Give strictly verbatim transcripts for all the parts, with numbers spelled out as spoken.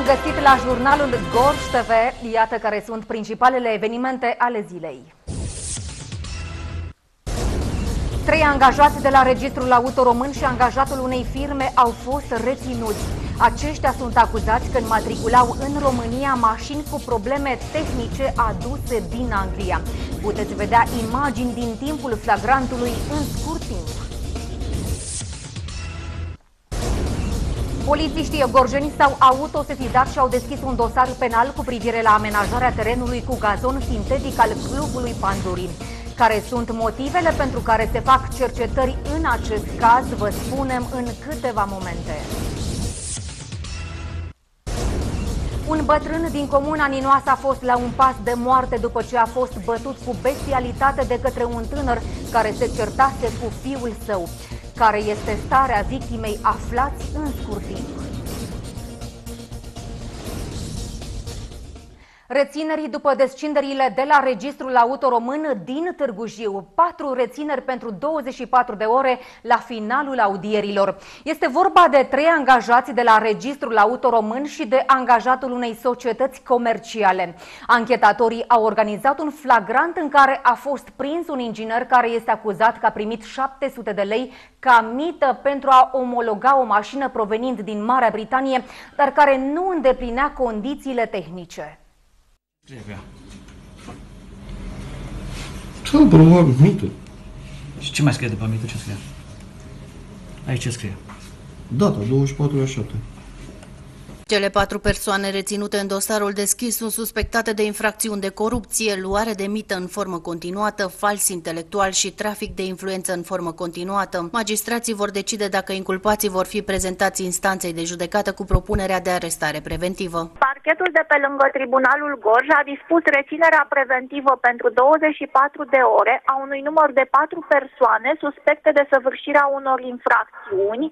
găsit la jurnalul Gorj T V. Iată care sunt principalele evenimente ale zilei. Trei angajați de la Registrul Auto Român și angajatul unei firme au fost reținuți. Aceștia sunt acuzați că înmatriculau în România mașini cu probleme tehnice aduse din Anglia. Puteți vedea imagini din timpul flagrantului în scurt timp. Polițiștii gorjeni s-au autosesizat și au deschis un dosar penal cu privire la amenajarea terenului cu gazon sintetic al clubului Pandurii. Care sunt motivele pentru care se fac cercetări în acest caz, vă spunem în câteva momente. Un bătrân din comuna Ninoasa a fost la un pas de moarte după ce a fost bătut cu bestialitate de către un tânăr care se certase cu fiul său. Care este starea victimei, aflați în scurt timp. Rețineri după descinderile de la Registrul Auto Român din Târgu Jiu. Patru rețineri pentru douăzeci și patru de ore la finalul audierilor. Este vorba de trei angajați de la Registrul Auto Român și de angajatul unei societăți comerciale. Anchetatorii au organizat un flagrant în care a fost prins un inginer care este acuzat că a primit șapte sute de lei ca mită pentru a omologa o mașină provenind din Marea Britanie, dar care nu îndeplinea condițiile tehnice. Trebuie. Da, probabil, mită. Și ce mai scrie după mită? Ce scrie? Aici ce scrie? Data, douăzeci și patru a șapte. Cele patru persoane reținute în dosarul deschis sunt suspectate de infracțiuni de corupție, luare de mită în formă continuată, fals intelectual și trafic de influență în formă continuată. Magistrații vor decide dacă inculpații vor fi prezentați instanței de judecată cu propunerea de arestare preventivă. Parchetul de pe lângă Tribunalul Gorj a dispus reținerea preventivă pentru douăzeci și patru de ore a unui număr de patru persoane suspecte de săvârșirea unor infracțiuni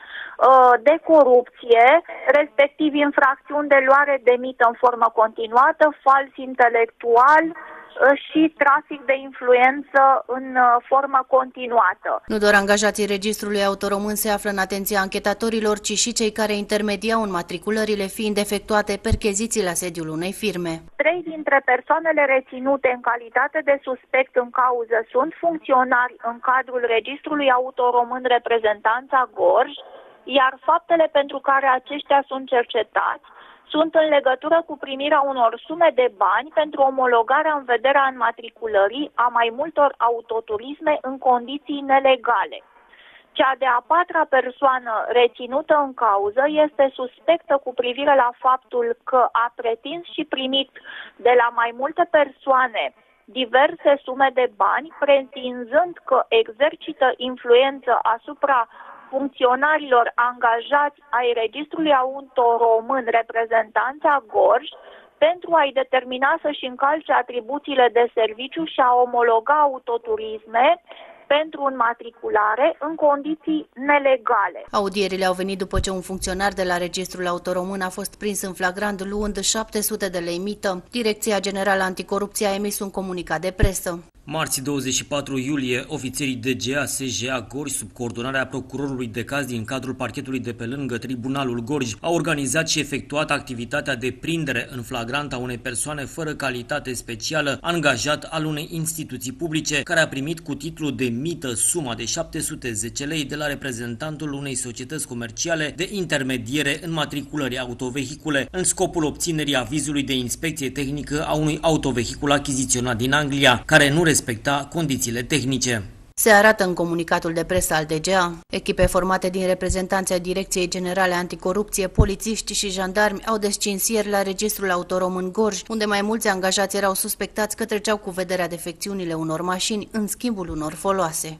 de corupție, respectiv infracțiuni acțiuni de luare de mită în formă continuată, fals intelectual și trafic de influență în formă continuată. Nu doar angajații Registrului Auto Român se află în atenția anchetatorilor, ci și cei care intermediau înmatriculările, fiind efectuate percheziții la sediul unei firme. Trei dintre persoanele reținute în calitate de suspect în cauză sunt funcționari în cadrul Registrului Auto Român Reprezentanța Gorj, iar faptele pentru care aceștia sunt cercetați sunt în legătură cu primirea unor sume de bani pentru omologarea în vederea înmatriculării a mai multor autoturisme în condiții nelegale. Cea de-a patra persoană reținută în cauză este suspectă cu privire la faptul că a pretins și primit de la mai multe persoane diverse sume de bani, pretinzând că exercită influență asupra funcționarilor angajați ai Registrului Auto Român Reprezentanța Gorj pentru a-i determina să-și încalce atribuțiile de serviciu și a omologa autoturisme pentru înmatriculare în condiții nelegale. Audierile au venit după ce un funcționar de la Registrul Auto Român a fost prins în flagrant luând șapte sute de lei mită. Direcția Generală Anticorupție a emis un comunicat de presă. Marți douăzeci și patru iulie, ofițerii D G A S J A Gorj, sub coordonarea procurorului de caz din cadrul parchetului de pe lângă Tribunalul Gorj, au organizat și efectuat activitatea de prindere în flagrant a unei persoane fără calitate specială, angajat al unei instituții publice, care a primit cu titlu de mită suma de șapte sute zece lei de la reprezentantul unei societăți comerciale de intermediere în matriculării autovehicule, în scopul obținerii avizului de inspecție tehnică a unui autovehicul achiziționat din Anglia, care nu respecta condițiile tehnice. Se arată în comunicatul de presă al D G A. Echipe formate din reprezentanții Direcției Generale Anticorupție, polițiști și jandarmi au descins ieri la Registrul Auto Român Gorj, unde mai mulți angajați erau suspectați că treceau cu vederea defecțiunile unor mașini în schimbul unor foloase.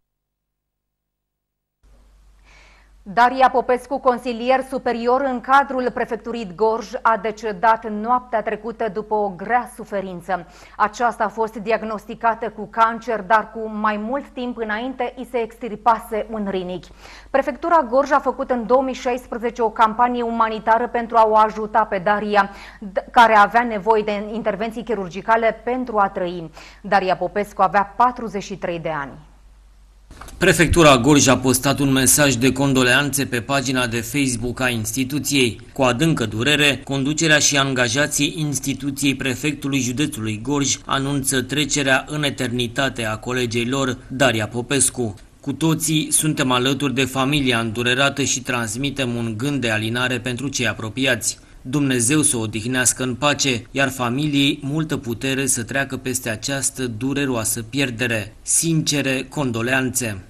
Daria Popescu, consilier superior în cadrul prefecturii Gorj, a decedat noaptea trecută după o grea suferință. Aceasta a fost diagnosticată cu cancer, dar cu mai mult timp înainte îi se extirpase un rinichi. Prefectura Gorj a făcut în două mii șaisprezece o campanie umanitară pentru a o ajuta pe Daria, care avea nevoie de intervenții chirurgicale pentru a trăi. Daria Popescu avea patruzeci și trei de ani. Prefectura Gorj a postat un mesaj de condoleanțe pe pagina de Facebook a instituției. Cu adâncă durere, conducerea și angajații instituției prefectului județului Gorj anunță trecerea în eternitate a colegei lor, Daria Popescu. Cu toții suntem alături de familia îndurerată și transmitem un gând de alinare pentru cei apropiați. Dumnezeu să o odihnească în pace, iar familiei multă putere să treacă peste această dureroasă pierdere. Sincere condoleanțe!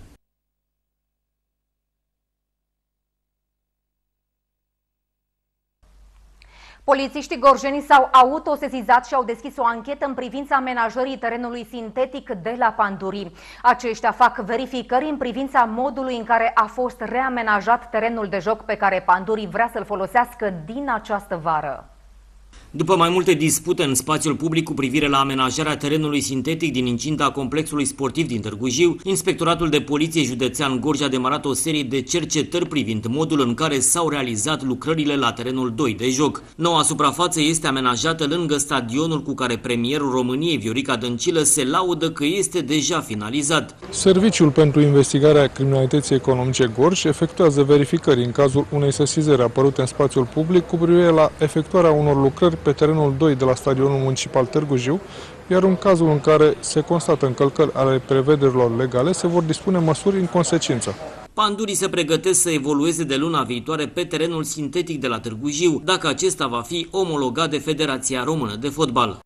Polițiștii gorjeni s-au autosesizat și au deschis o anchetă în privința amenajării terenului sintetic de la Pandurii. Aceștia fac verificări în privința modului în care a fost reamenajat terenul de joc pe care Pandurii vrea să-l folosească din această vară. După mai multe dispute în spațiul public cu privire la amenajarea terenului sintetic din incinta complexului sportiv din Târgu Jiu, Inspectoratul de Poliție Județean Gorj a demarat o serie de cercetări privind modul în care s-au realizat lucrările la terenul doi de joc. Noua suprafață este amenajată lângă stadionul cu care premierul României, Viorica Dăncilă, se laudă că este deja finalizat. Serviciul pentru investigarea criminalității economice Gorj efectuează verificări în cazul unei sesizări apărute în spațiul public cu privire la efectuarea unor lucrări pe terenul doi de la stadionul municipal Târgu Jiu, iar în cazul în care se constată încălcări ale prevederilor legale, se vor dispune măsuri în consecință. Pandurii se pregătesc să evolueze de luna viitoare pe terenul sintetic de la Târgu Jiu, dacă acesta va fi omologat de Federația Română de Fotbal.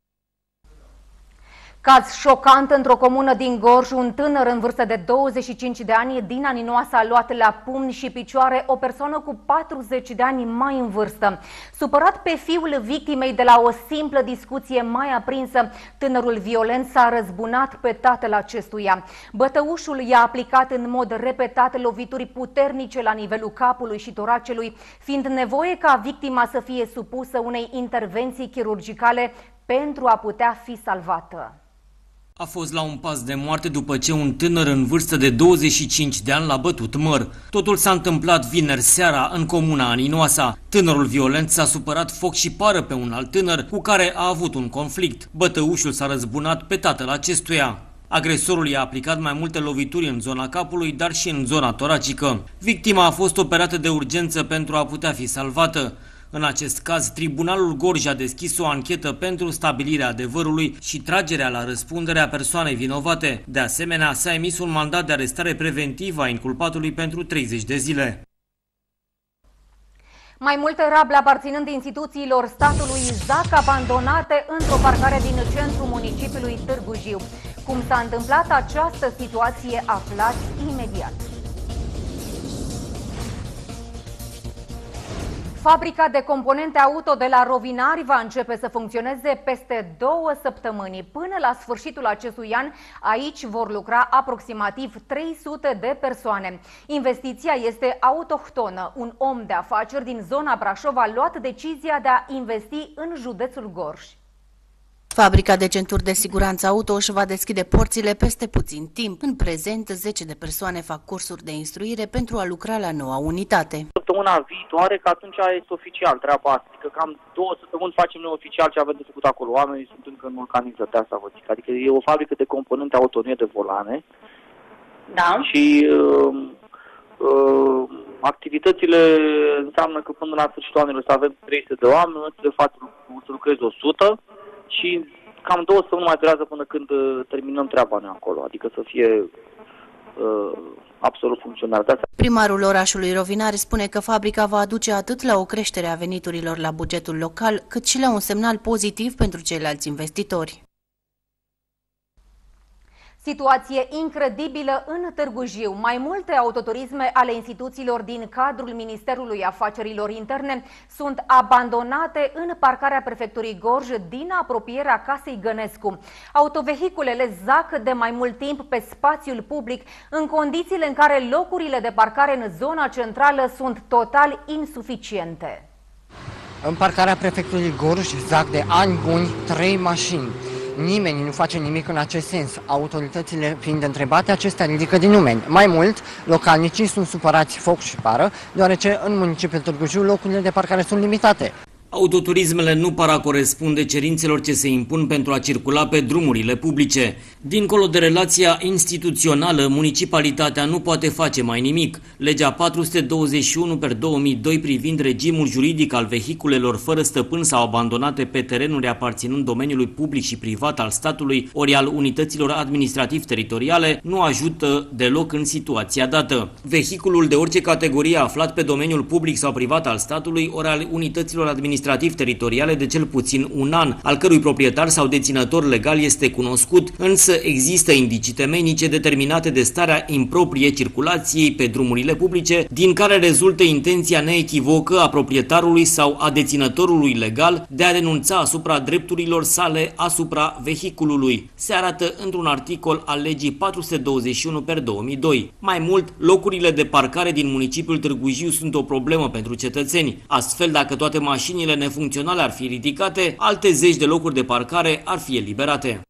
Caz șocant într-o comună din Gorj, un tânăr în vârstă de douăzeci și cinci de ani din Aninoasa a luat la pumni și picioare o persoană cu patruzeci de ani mai în vârstă. Supărat pe fiul victimei de la o simplă discuție mai aprinsă, tânărul violent s-a răzbunat pe tatăl acestuia. Bătăușul i-a aplicat în mod repetat lovituri puternice la nivelul capului și toracelui, fiind nevoie ca victima să fie supusă unei intervenții chirurgicale pentru a putea fi salvată. A fost la un pas de moarte după ce un tânăr în vârstă de douăzeci și cinci de ani l-a bătut măr. Totul s-a întâmplat vineri seara în comuna Aninoasa. Tânărul violent s-a supărat foc și pară pe un alt tânăr cu care a avut un conflict. Bătăușul s-a răzbunat pe tatăl acestuia. Agresorul i-a aplicat mai multe lovituri în zona capului, dar și în zona toracică. Victima a fost operată de urgență pentru a putea fi salvată. În acest caz, Tribunalul Gorj a deschis o anchetă pentru stabilirea adevărului și tragerea la răspundere a persoanei vinovate. De asemenea, s-a emis un mandat de arestare preventivă a inculpatului pentru treizeci de zile. Mai multe rable aparținând instituțiilor statului zac abandonate într-o parcare din centrul municipiului Târgu Jiu. Cum s-a întâmplat această situație, aflați imediat. Fabrica de componente auto de la Rovinari va începe să funcționeze peste două săptămâni. Până la sfârșitul acestui an, aici vor lucra aproximativ trei sute de persoane. Investiția este autohtonă. Un om de afaceri din zona Brașov a luat decizia de a investi în județul Gorj. Fabrica de centuri de siguranță auto își va deschide porțile peste puțin timp. În prezent, zece de persoane fac cursuri de instruire pentru a lucra la noua unitate. Săptămâna viitoare, că atunci este oficial treaba asta. Adică cam două săptămâni facem noi oficial ce avem de făcut acolo. Oamenii sunt încă în vulcaniză, de asta vă zic. Adică e o fabrică de componente auto, nu e de volane. Da. Și uh, uh, activitățile înseamnă că până la sfârșitul anului să avem trei sute de oameni, noi de fapt să lucrezi o sută. Și cam două săptămâni mai durează până când uh, terminăm treaba noi acolo, adică să fie uh, absolut funcțional. Primarul orașului Rovinari spune că fabrica va aduce atât la o creștere a veniturilor la bugetul local, cât și la un semnal pozitiv pentru ceilalți investitori. Situație incredibilă în Târgu Jiu. Mai multe autoturisme ale instituțiilor din cadrul Ministerului Afacerilor Interne sunt abandonate în parcarea prefecturii Gorj din apropierea casei Gănescu. Autovehiculele zac de mai mult timp pe spațiul public, în condițiile în care locurile de parcare în zona centrală sunt total insuficiente. În parcarea prefecturii Gorj zac de ani buni trei mașini. Nimeni nu face nimic în acest sens. Autoritățile fiind întrebate, acestea ridică din numeni. Mai mult, localnicii sunt supărați foc și pară, deoarece în municipiul Târgu Jiu locurile de parcare sunt limitate. Autoturismele nu par a corespunde cerințelor ce se impun pentru a circula pe drumurile publice. Dincolo de relația instituțională, municipalitatea nu poate face mai nimic. Legea patru sute douăzeci și unu pe două mii doi privind regimul juridic al vehiculelor fără stăpân sau abandonate pe terenuri aparținând domeniului public și privat al statului ori al unităților administrativ-teritoriale nu ajută deloc în situația dată. Vehiculul de orice categorie aflat pe domeniul public sau privat al statului ori al unităților administrativ administrativ-teritoriale de cel puțin un an, al cărui proprietar sau deținător legal este cunoscut, însă există indicii temeinice determinate de starea improprie circulației pe drumurile publice, din care rezultă intenția neechivocă a proprietarului sau a deținătorului legal de a renunța asupra drepturilor sale asupra vehiculului. Se arată într-un articol al legii patru sute douăzeci și unu pe două mii doi. Mai mult, locurile de parcare din municipiul Târgu Jiu sunt o problemă pentru cetățeni. Astfel, dacă toate mașinile nefuncționale ar fi ridicate, alte zeci de locuri de parcare ar fi eliberate.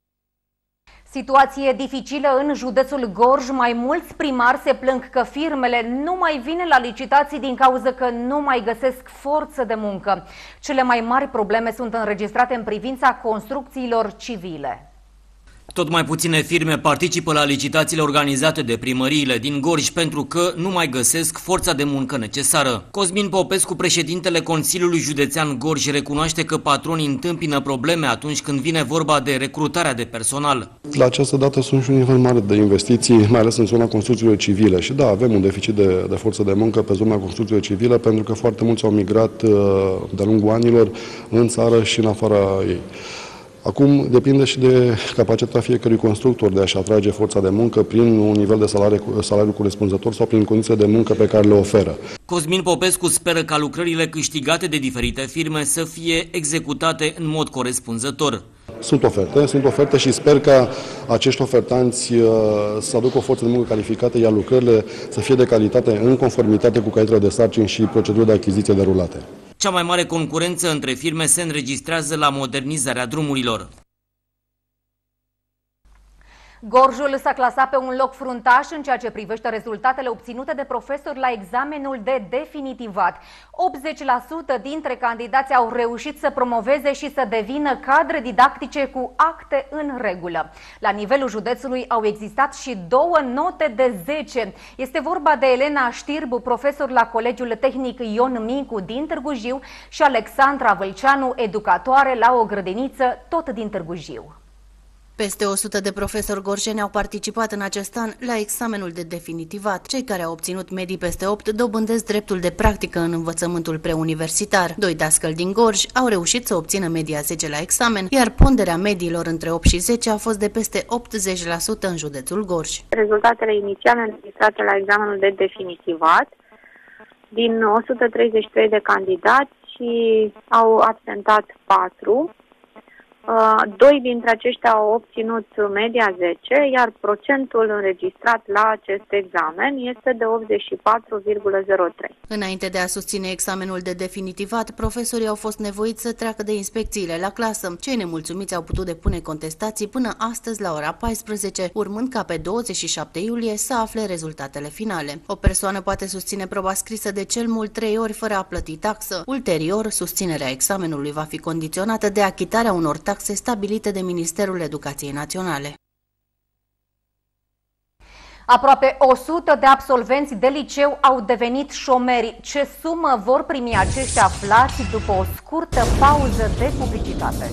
Situație dificilă în județul Gorj. Mai mulți primari se plâng că firmele nu mai vin la licitații din cauza că nu mai găsesc forță de muncă. Cele mai mari probleme sunt înregistrate în privința construcțiilor civile. Tot mai puține firme participă la licitațiile organizate de primăriile din Gorj pentru că nu mai găsesc forța de muncă necesară. Cosmin Popescu, președintele Consiliului Județean Gorj, recunoaște că patronii întâmpină probleme atunci când vine vorba de recrutarea de personal. La această dată sunt și un nivel mare de investiții, mai ales în zona construcțiilor civile. Și da, avem un deficit de, de forță de muncă pe zona construcțiilor civile pentru că foarte mulți au migrat de-a lungul anilor în țară și în afara ei. Acum depinde și de capacitatea fiecărui constructor de a-și atrage forța de muncă prin un nivel de salariu, salariu corespunzător sau prin condiții de muncă pe care le oferă. Cosmin Popescu speră ca lucrările câștigate de diferite firme să fie executate în mod corespunzător. Sunt oferte, sunt oferte și sper ca acești ofertanți să aducă o forță de muncă calificată, iar lucrările să fie de calitate în conformitate cu caietele de sarcini și procedurile de achiziție derulate. Cea mai mare concurență între firme se înregistrează la modernizarea drumurilor. Gorjul s-a clasat pe un loc fruntaș în ceea ce privește rezultatele obținute de profesori la examenul de definitivat. optzeci la sută dintre candidați au reușit să promoveze și să devină cadre didactice cu acte în regulă. La nivelul județului au existat și două note de zece. Este vorba de Elena Știrbu, profesor la Colegiul Tehnic Ion Mincu din Târgu Jiu, și Alexandra Vâlceanu, educatoare la o grădiniță tot din Târgu Jiu. Peste o sută de profesori gorjeni au participat în acest an la examenul de definitivat. Cei care au obținut medii peste opt dobândesc dreptul de practică în învățământul preuniversitar. Doi dascăli din Gorj au reușit să obțină media zece la examen, iar ponderea mediilor între opt și zece a fost de peste optzeci la sută în județul Gorj. Rezultatele inițiale înregistrate la examenul de definitivat, din o sută treizeci și trei de candidați și au absentat patru. Doi dintre aceștia au obținut media zece, iar procentul înregistrat la acest examen este de optzeci și patru virgulă zero trei. Înainte de a susține examenul de definitivat, profesorii au fost nevoiți să treacă de inspecțiile la clasă. Cei nemulțumiți au putut depune contestații până astăzi la ora paisprezece, urmând ca pe douăzeci și șapte iulie să afle rezultatele finale. O persoană poate susține proba scrisă de cel mult trei ori fără a plăti taxă. Ulterior, susținerea examenului va fi condiționată de achitarea unor taxe stabilite de Ministerul Educației Naționale. Aproape o sută de absolvenți de liceu au devenit șomeri. Ce sumă vor primi aceștia aflați după o scurtă pauză de publicitate?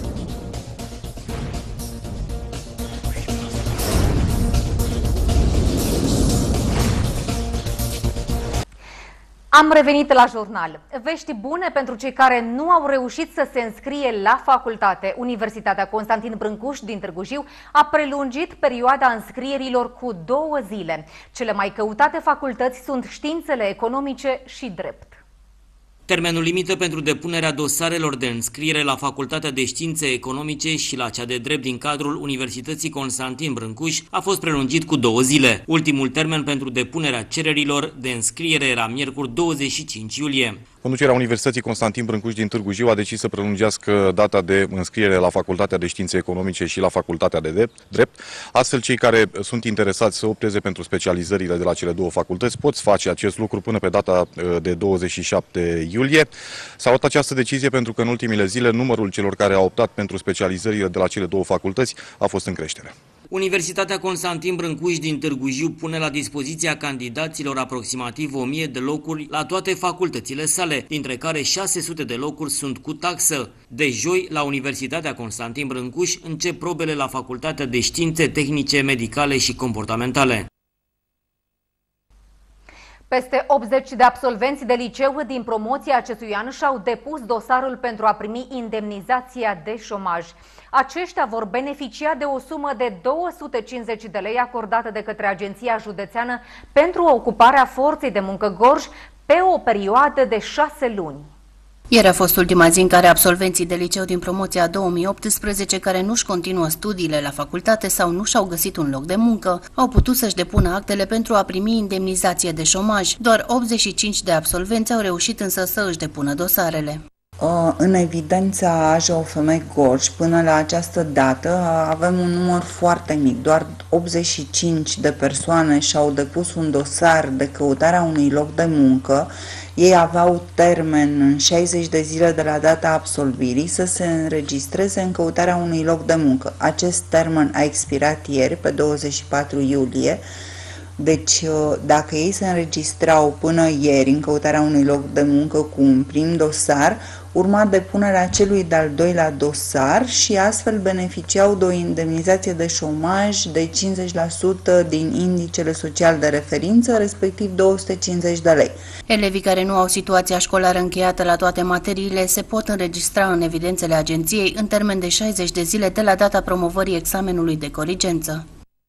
Am revenit la jurnal. Vești bune pentru cei care nu au reușit să se înscrie la facultate. Universitatea Constantin Brâncuș din Târgu Jiu a prelungit perioada înscrierilor cu două zile. Cele mai căutate facultăți sunt științele economice și drept. Termenul limită pentru depunerea dosarelor de înscriere la Facultatea de Științe Economice și la cea de drept din cadrul Universității Constantin Brâncuș a fost prelungit cu două zile. Ultimul termen pentru depunerea cererilor de înscriere era miercuri douăzeci și cinci iulie. Conducerea Universității Constantin Brâncuș din Târgu Jiu a decis să prelungească data de înscriere la Facultatea de Științe Economice și la Facultatea de Drept. Astfel, cei care sunt interesați să opteze pentru specializările de la cele două facultăți pot face acest lucru până pe data de douăzeci și șapte iulie. S-a luat această decizie pentru că în ultimile zile numărul celor care au optat pentru specializările de la cele două facultăți a fost în creștere. Universitatea Constantin Brâncuș din Târgu Jiu pune la dispoziția candidaților aproximativ o mie de locuri la toate facultățile sale, dintre care șase sute de locuri sunt cu taxă. De joi, la Universitatea Constantin Brâncuș încep probele la Facultatea de Științe Tehnice, Medicale și Comportamentale. Peste optzeci de absolvenți de liceu din promoția acestui an și-au depus dosarul pentru a primi indemnizația de șomaj. Aceștia vor beneficia de o sumă de două sute cincizeci de lei acordată de către Agenția Județeană pentru ocuparea forței de muncă Gorj pe o perioadă de șase luni. Ieri a fost ultima zi în care absolvenții de liceu din promoția două mii optsprezece care nu-și continuă studiile la facultate sau nu și-au găsit un loc de muncă, au putut să-și depună actele pentru a primi indemnizație de șomaj. Doar optzeci și cinci de absolvenți au reușit însă să își depună dosarele. În evidența A J O F M Gorj, până la această dată, avem un număr foarte mic. Doar optzeci și cinci de persoane și-au depus un dosar de căutarea unui loc de muncă. Ei aveau termen în șaizeci de zile de la data absolvirii să se înregistreze în căutarea unui loc de muncă. Acest termen a expirat ieri, pe douăzeci și patru iulie. Deci, dacă ei se înregistrau până ieri în căutarea unui loc de muncă cu un prim dosar, urma depunerea celui de-al doilea dosar și astfel beneficiau de o indemnizație de șomaj de cincizeci la sută din indicele social de referință, respectiv două sute cincizeci de lei. Elevii care nu au situația școlară încheiată la toate materiile se pot înregistra în evidențele agenției în termen de șaizeci de zile de la data promovării examenului de corigență.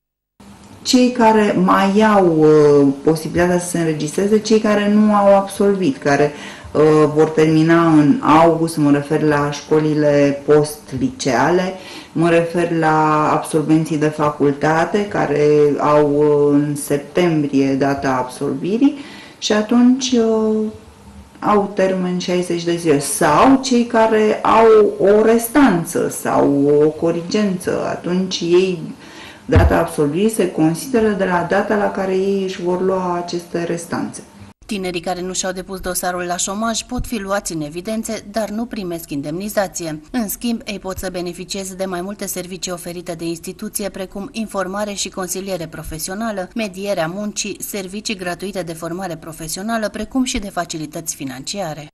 Cei care mai au uh, posibilitatea să se înregistreze, cei care nu au absolvit, care uh, vor termina în august, mă refer la școlile post-liceale, mă refer la absolvenții de facultate care au uh, în septembrie data absolvirii și atunci uh, au termen șaizeci de zile, sau cei care au o restanță sau o corigență, atunci ei data absolvirii se consideră de la data la care ei își vor lua aceste restanțe. Tinerii care nu și-au depus dosarul la șomaj pot fi luați în evidențe, dar nu primesc indemnizație. În schimb, ei pot să beneficieze de mai multe servicii oferite de instituție, precum informare și consiliere profesională, medierea muncii, servicii gratuite de formare profesională, precum și de facilități financiare.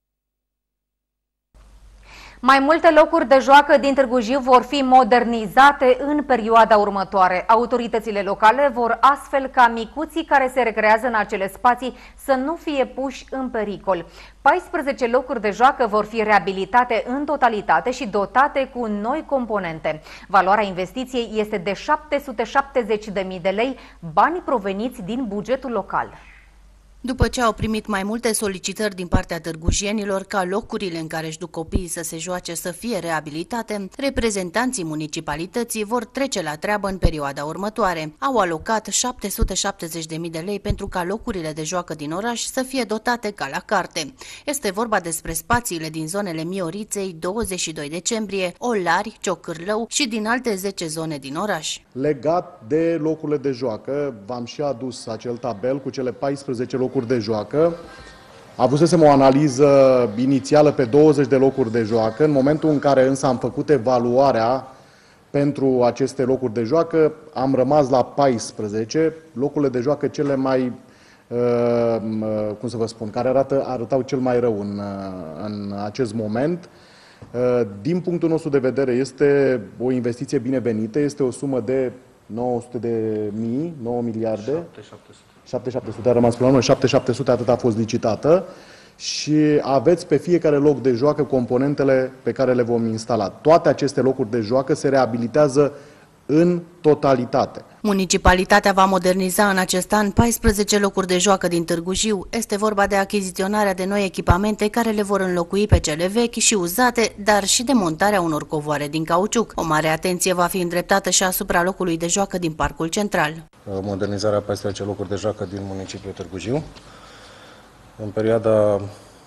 Mai multe locuri de joacă din Târgu Jiu vor fi modernizate în perioada următoare. Autoritățile locale vor astfel ca micuții care se recrează în acele spații să nu fie puși în pericol. paisprezece locuri de joacă vor fi reabilitate în totalitate și dotate cu noi componente. Valoarea investiției este de șapte sute șaptezeci de mii de lei, bani proveniți din bugetul local. După ce au primit mai multe solicitări din partea târgujienilor ca locurile în care își duc copiii să se joace să fie reabilitate, reprezentanții municipalității vor trece la treabă în perioada următoare. Au alocat șapte sute șaptezeci de mii de lei pentru ca locurile de joacă din oraș să fie dotate ca la carte. Este vorba despre spațiile din zonele Mioriței, douăzeci și doi decembrie, Olari, Ciocârlău și din alte zece zone din oraș. Legat de locurile de joacă, v-am și adus acel tabel cu cele paisprezece locuri de joacă. Avusesem o analiză inițială pe douăzeci de locuri de joacă. În momentul în care însă am făcut evaluarea pentru aceste locuri de joacă, am rămas la paisprezece, locurile de joacă cele mai, uh, cum să vă spun, care arată, arătau cel mai rău în, în acest moment. Uh, din punctul nostru de vedere este o investiție binevenită, este o sumă de nouă sute de mii, nouă miliarde. șapte șapte sute a rămas până la urmă, șapte șapte sute atât a fost licitată și aveți pe fiecare loc de joacă componentele pe care le vom instala. Toate aceste locuri de joacă se reabilitează în totalitate. Municipalitatea va moderniza în acest an paisprezece locuri de joacă din Târgu Jiu. Este vorba de achiziționarea de noi echipamente care le vor înlocui pe cele vechi și uzate, dar și de montarea unor covoare din cauciuc. O mare atenție va fi îndreptată și asupra locului de joacă din Parcul Central. Modernizarea paisprezece locuri de joacă din municipiul Târgu Jiu. În perioada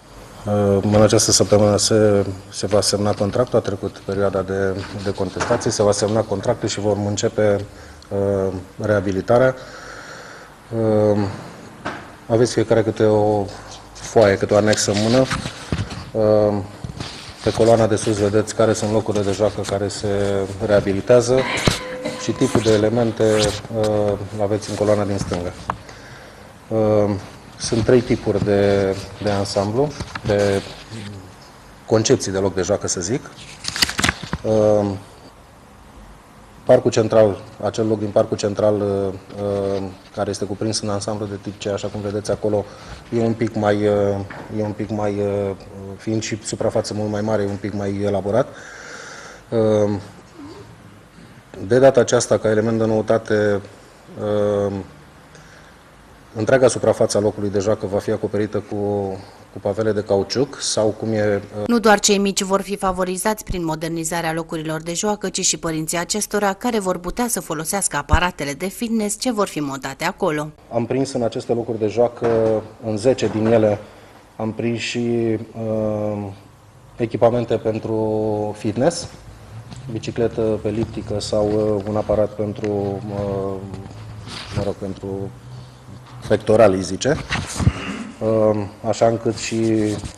În această săptămână se, se va semna contractul, a trecut perioada de, de contestație, se va semna contractul și vom începe uh, reabilitarea. Uh, aveți fiecare câte o foaie, câte o anexă în mână. Uh, pe coloana de sus vedeți care sunt locurile de joacă care se reabilitează și tipul de elemente uh, aveți în coloana din stânga. Uh, Sunt trei tipuri de, de ansamblu, de concepții de loc de joacă, să zic. Uh, parcul central, acel loc din parcul central uh, care este cuprins în ansamblu de tip C, așa cum vedeți acolo, e un pic mai, uh, e un pic mai uh, fiind și suprafață mult mai mare, e un pic mai elaborat. Uh, de data aceasta, ca element de noutate, uh, întreaga suprafață a locului de joacă va fi acoperită cu, cu pavele de cauciuc sau cum e... Nu doar cei mici vor fi favorizați prin modernizarea locurilor de joacă, ci și părinții acestora care vor putea să folosească aparatele de fitness ce vor fi montate acolo. Am prins în aceste locuri de joacă, în zece din ele, am prins și uh, echipamente pentru fitness, bicicletă eliptică sau uh, un aparat pentru, uh, mă rog, pentru pectoral, îi zice, așa încât și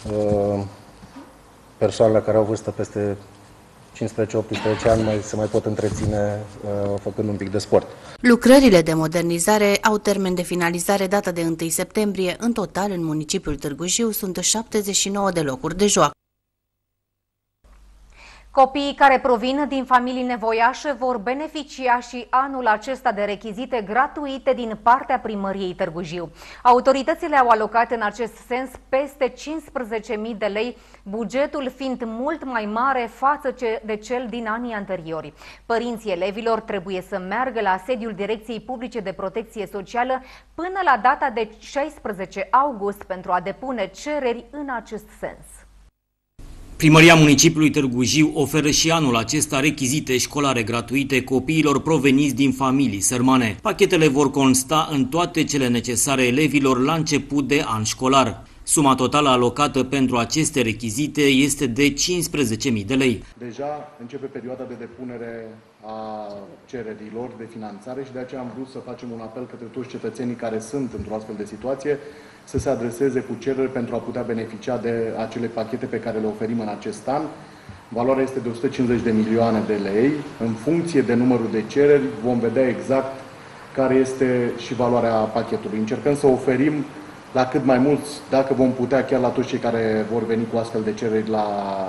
persoanele care au vârstă peste cincisprezece optsprezece ani mai, se mai pot întreține făcând un pic de sport. Lucrările de modernizare au termen de finalizare data de întâi septembrie. În total, în municipiul Târgu Jiu sunt șaptezeci și nouă de locuri de joacă. Copiii care provin din familii nevoiașe vor beneficia și anul acesta de rechizite gratuite din partea primăriei Târgu Jiu. Autoritățile au alocat în acest sens peste cincisprezece mii de lei, bugetul fiind mult mai mare față de cel din anii anteriori. Părinții elevilor trebuie să meargă la sediul Direcției Publice de Protecție Socială până la data de șaisprezece august pentru a depune cereri în acest sens. Primăria municipiului Târgu Jiu oferă și anul acesta rechizite școlare gratuite copiilor proveniți din familii sărmane. Pachetele vor consta în toate cele necesare elevilor la început de an școlar. Suma totală alocată pentru aceste rechizite este de cincisprezece mii de lei. Deja începe perioada de depunere a cererilor de finanțare și de aceea am vrut să facem un apel către toți cetățenii care sunt într-o astfel de situație să se adreseze cu cereri pentru a putea beneficia de acele pachete pe care le oferim în acest an. Valoarea este de o sută cincizeci de milioane de lei. În funcție de numărul de cereri vom vedea exact care este și valoarea pachetului. Încercăm să oferim la cât mai mulți, dacă vom putea, chiar la toți cei care vor veni cu astfel de cereri la,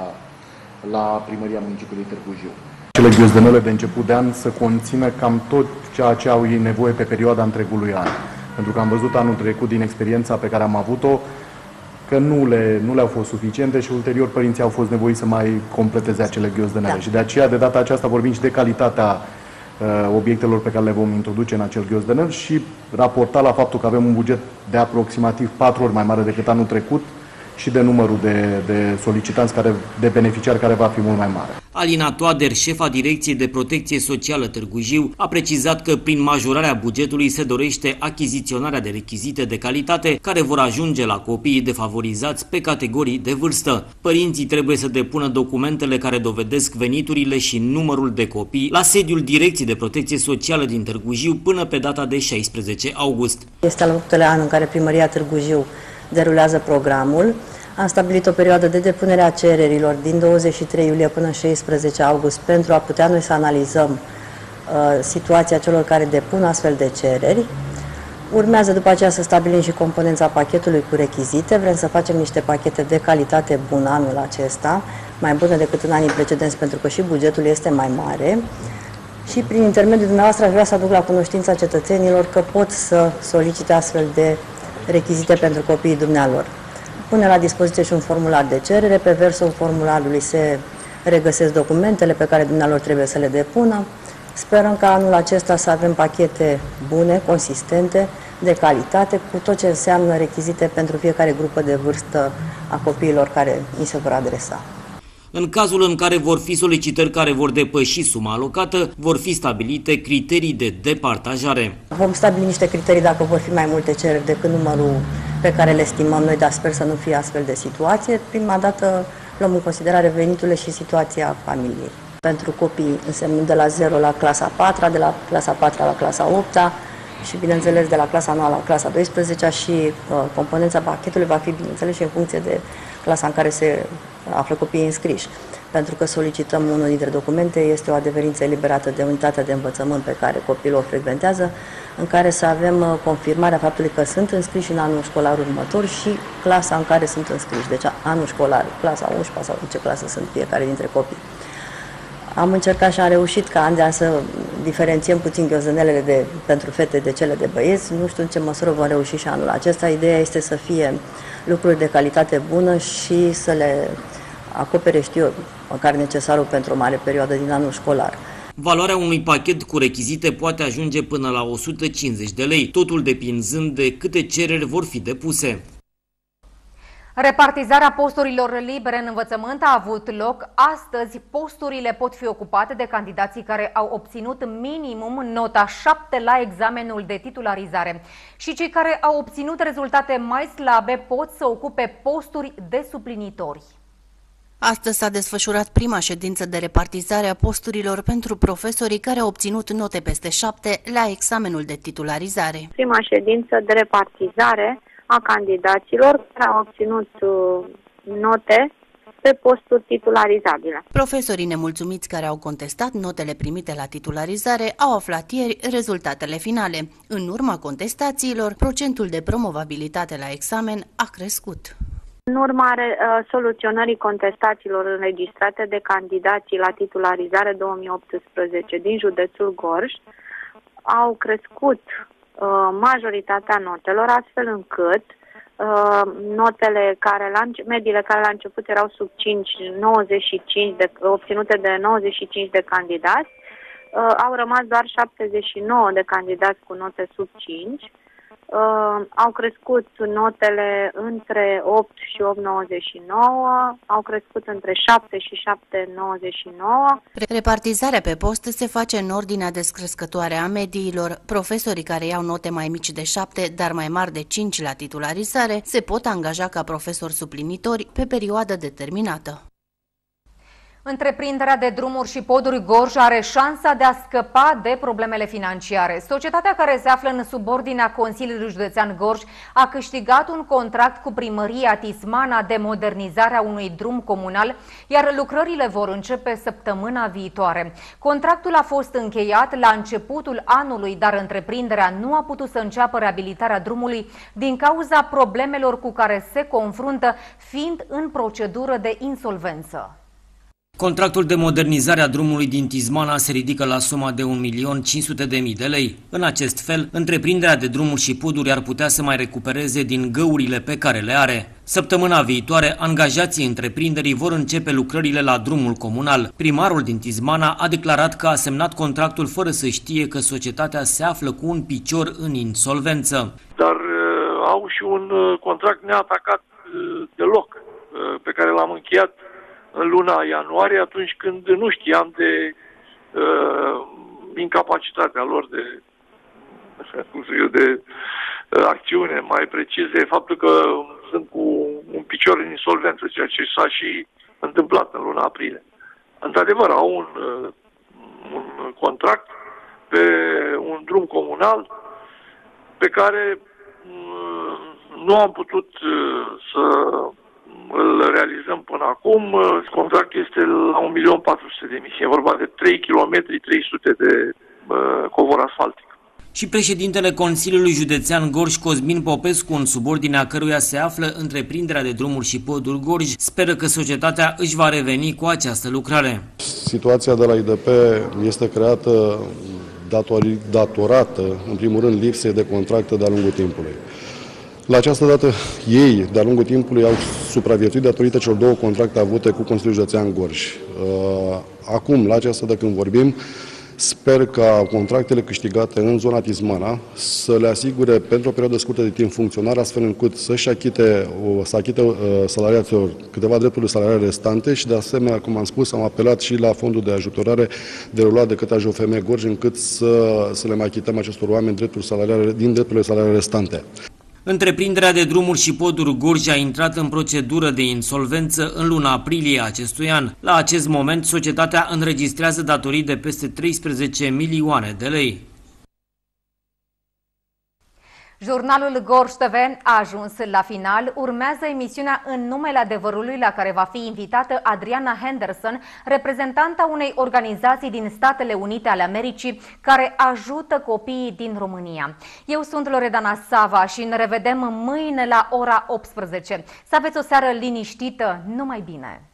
la Primăria Municipiului Târgu Jiu. Cele ghiozdanele de început de an să conțină cam tot ceea ce au ei nevoie pe perioada întregului an. Pentru că am văzut anul trecut din experiența pe care am avut-o că nu le, nu le-au fost suficiente și ulterior părinții au fost nevoiți să mai completeze acele ghiozdanele. Da. Și de aceea, de data aceasta, vorbim și de calitatea uh, obiectelor pe care le vom introduce în acel ghiozdanel și raporta la faptul că avem un buget de aproximativ patru ori mai mare decât anul trecut și de numărul de, de solicitanți, care, de beneficiari, care va fi mult mai mare. Alina Toader, șefa Direcției de Protecție Socială Târgu Jiu, a precizat că prin majorarea bugetului se dorește achiziționarea de rechizite de calitate care vor ajunge la copiii defavorizați pe categorii de vârstă. Părinții trebuie să depună documentele care dovedesc veniturile și numărul de copii la sediul Direcției de Protecție Socială din Târgu Jiu până pe data de șaisprezece august. Este al optulea an în care Primăria Târgu Jiu derulează programul. Am stabilit o perioadă de depunere a cererilor din douăzeci și trei iulie până șaisprezece august pentru a putea noi să analizăm uh, situația celor care depun astfel de cereri. Urmează după aceea să stabilim și componența pachetului cu rechizite. Vrem să facem niște pachete de calitate bună anul acesta, mai bune decât în anii precedenți, pentru că și bugetul este mai mare. Și prin intermediul dumneavoastră aș vrea să aduc la cunoștința cetățenilor că pot să solicite astfel de rechizite pentru copiii dumnealor. Pune la dispoziție și un formular de cerere, pe versul formularului se regăsesc documentele pe care dumnealor trebuie să le depună. Sperăm ca anul acesta să avem pachete bune, consistente, de calitate, cu tot ce înseamnă rechizite pentru fiecare grupă de vârstă a copiilor care îi se vor adresa. În cazul în care vor fi solicitări care vor depăși suma alocată, vor fi stabilite criterii de departajare. Vom stabili niște criterii dacă vor fi mai multe cereri decât numărul pe care le estimăm noi, dar sper să nu fie astfel de situație. Prima dată luăm în considerare veniturile și situația familiei. Pentru copii însemnând de la zero la clasa a patra, de la clasa a patra la clasa a opta și, bineînțeles, de la clasa a noua la clasa a douăsprezecea și uh, componența pachetului va fi, bineînțeles, și în funcție de clasa în care se află copiii înscriși. Pentru că solicităm unul dintre documente, este o adeverință eliberată de unitatea de învățământ pe care copilul o frecventează, în care să avem confirmarea faptului că sunt înscriși în anul școlar următor și clasa în care sunt înscriși. Deci anul școlar, clasa a unsprezecea sau în ce clasă sunt fiecare dintre copii. Am încercat și am reușit ca an de an să diferențiem puțin ghiozdanelele de, pentru fete de cele de băieți. Nu știu în ce măsură vom reuși și anul acesta. Ideea este să fie lucruri de calitate bună și să le acopere, știu eu, măcar necesarul pentru o mare perioadă din anul școlar. Valoarea unui pachet cu rechizite poate ajunge până la o sută cincizeci de lei, totul depinzând de câte cereri vor fi depuse. Repartizarea posturilor libere în învățământ a avut loc. Astăzi, posturile pot fi ocupate de candidații care au obținut minimum nota șapte la examenul de titularizare. Și cei care au obținut rezultate mai slabe pot să ocupe posturi de suplinitori. Astăzi s-a desfășurat prima ședință de repartizare a posturilor pentru profesorii care au obținut note peste șapte la examenul de titularizare. Prima ședință de repartizare a candidaților care au obținut note pe posturi titularizabile. Profesorii nemulțumiți care au contestat notele primite la titularizare au aflat ieri rezultatele finale. În urma contestațiilor, procentul de promovabilitate la examen a crescut. În urma uh, soluționării contestațiilor înregistrate de candidații la titularizare două mii optsprezece din județul Gorj, au crescut uh, majoritatea notelor, astfel încât uh, notele care la, mediile care la început erau sub cinci, nouăzeci și cinci de, obținute de nouăzeci și cinci de candidați, uh, au rămas doar șaptezeci și nouă de candidați cu note sub cinci. Uh, au crescut notele între opt și opt virgulă nouăzeci și nouă, au crescut între șapte și șapte virgulă nouăzeci și nouă. Repartizarea pe post se face în ordinea descrescătoare a mediilor. Profesorii care iau note mai mici de șapte, dar mai mari de cinci la titularizare, se pot angaja ca profesori suplinitori pe perioadă determinată. Întreprinderea de drumuri și poduri Gorj are șansa de a scăpa de problemele financiare. Societatea care se află în subordinea Consiliului Județean Gorj a câștigat un contract cu primăria Tismana de modernizare a unui drum comunal, iar lucrările vor începe săptămâna viitoare. Contractul a fost încheiat la începutul anului, dar întreprinderea nu a putut să înceapă reabilitarea drumului din cauza problemelor cu care se confruntă, fiind în procedură de insolvență. Contractul de modernizare a drumului din Tismana se ridică la suma de un milion cinci sute de mii de lei. În acest fel, întreprinderea de drumuri și poduri ar putea să mai recupereze din găurile pe care le are. Săptămâna viitoare, angajații întreprinderii vor începe lucrările la drumul comunal. Primarul din Tismana a declarat că a semnat contractul fără să știe că societatea se află cu un picior în insolvență. Dar uh, au și un uh, contract neatacat uh, deloc, uh, pe care l-am încheiat în luna ianuarie, atunci când nu știam de uh, incapacitatea lor de, cum să zic, de uh, acțiune, mai precis, de faptul că sunt cu un picior în insolvență, ceea ce s-a și întâmplat în luna aprilie. Într-adevăr, au un, uh, un contract pe un drum comunal pe care uh, nu am putut uh, să îl realizăm până acum. Contractul este la un milion patru sute de mii. E vorba de trei kilometri, trei sute de uh, covor asfaltic. Și președintele Consiliului Județean Gorj, Cosmin Popescu, în subordinea căruia se află întreprinderea de drumuri și poduri Gorj, speră că societatea își va reveni cu această lucrare. Situația de la I D P este creată datori, datorată, în primul rând, lipsei de contracte de-a lungul timpului. La această dată, ei, de-a lungul timpului, au supraviețuit datorită celor două contracte avute cu Consiliul Județean Gorj. Acum, la această dată când vorbim, Sper ca contractele câștigate în zona Tismana să le asigure pentru o perioadă scurtă de timp funcționare, astfel încât să-și achite, să achite uh, salariaților câteva drepturi salariale restante și, de asemenea, cum am spus, am apelat și la fondul de ajutorare derulat de către A J O F M Gorj, încât să, să le mai achităm acestor oameni drepturi salariale, din drepturile salariale restante. Întreprinderea de drumuri și poduri Gorj a intrat în procedură de insolvență în luna aprilie acestui an. La acest moment, societatea înregistrează datorii de peste treisprezece milioane de lei. Jurnalul Gorj T V a ajuns la final. Urmează emisiunea În numele adevărului, la care va fi invitată Adriana Henderson, reprezentanta unei organizații din Statele Unite ale Americii care ajută copiii din România. Eu sunt Loredana Sava și ne revedem mâine la ora optsprezece. Să aveți o seară liniștită, numai bine!